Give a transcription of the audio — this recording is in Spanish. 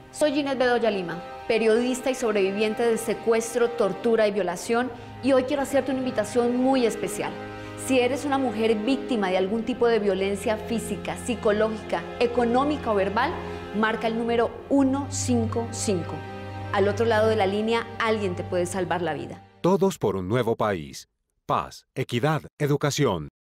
Soy Ginette Bedoya Lima, periodista y sobreviviente de secuestro, tortura y violación, y hoy quiero hacerte una invitación muy especial. Si eres una mujer víctima de algún tipo de violencia física, psicológica, económica o verbal, marca el número 155. Al otro lado de la línea, alguien te puede salvar la vida. Todos por un nuevo país. Paz, equidad, educación.